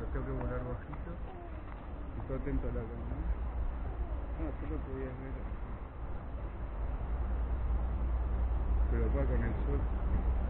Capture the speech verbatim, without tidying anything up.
tengo que volar bajito. Y todo atento a la cámara. Ah, tú lo podías ver. Pero acá con el sol.